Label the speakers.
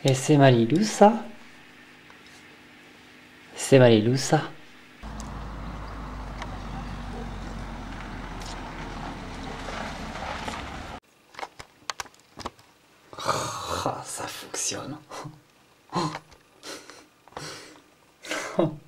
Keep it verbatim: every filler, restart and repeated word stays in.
Speaker 1: Et c'est Marilou ça? C'est Marilou ça? Ah, ça fonctionne.